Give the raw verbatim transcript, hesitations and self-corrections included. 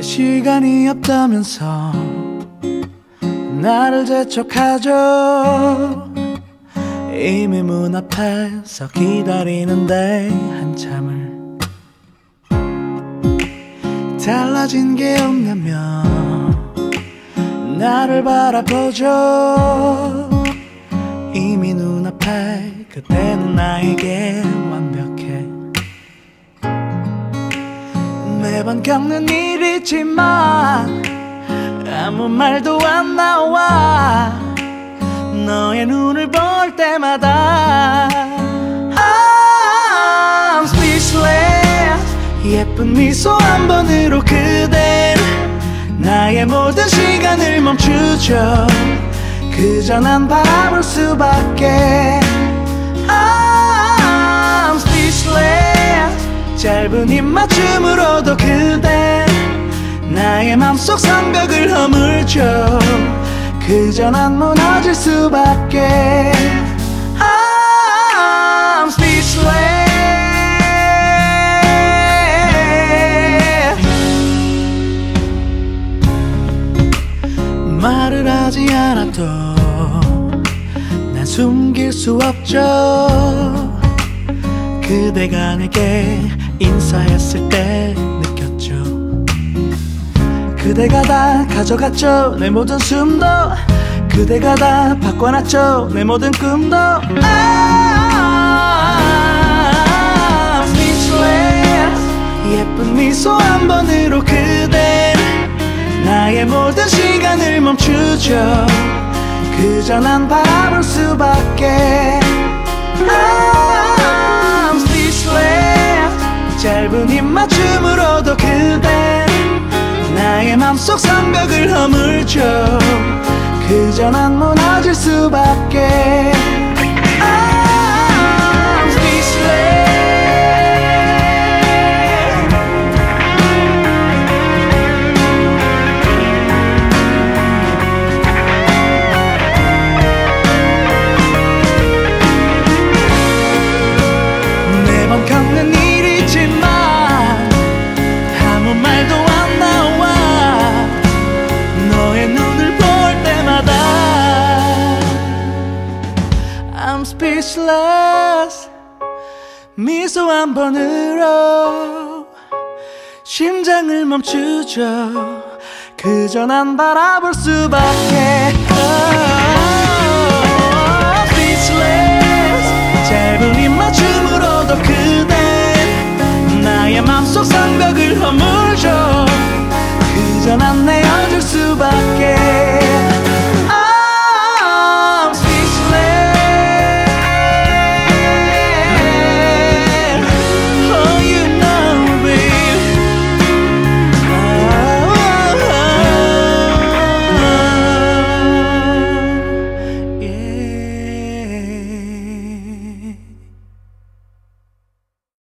시간이 없다면서 나를 재촉하죠. 이미 문 앞에서 기다리는데 한참을 달라진 게 없냐며 나를 바라보죠. 이미 눈앞에 그대는 나에게 완벽해. 매번 겪는 일이지만 아무 말도 안 나와. 너의 눈을 볼 때마다 I'm speechless. 예쁜 미소 한 번으로 그댄 나의 모든 시간을 멈추죠. 그저 난 바라볼 수밖에. I'm speechless. 짧은 입맞춤으로도 그댄 나의 맘속 성벽을 허물죠. 그저 난 무너질 수밖에. I'm speechless. 말을 하지 않아도 난 숨길 수 없죠. 그대가 내게 인사했을 때 느꼈죠. 그대가 다 가져갔죠. 내 모든 숨도 그대가 다 바꿔놨죠. 내 모든 꿈도. I'm speechless. 예쁜 미소 한 번으로 그댄 나의 모든 시간을 멈추죠. 그저 난 바라볼 수밖에. I'm speechless. 짧은 입맞춤으로도 그댄 나의 맘속 성벽을 허물죠. 그저 난 무너질 수밖에. I'm speechless. 매번 겪는 일이지만 아무 말도 안 나와. 너의 눈을 볼 때마다 I'm speechless. 미소 한 번으로 심장을 멈추죠. 그저 난 바라볼 수밖에. oh, Speechless. 짧은 입맞춤으로도 그댄 나의 맘속 성벽을 허물죠. 그저 난 내어줄 수밖에.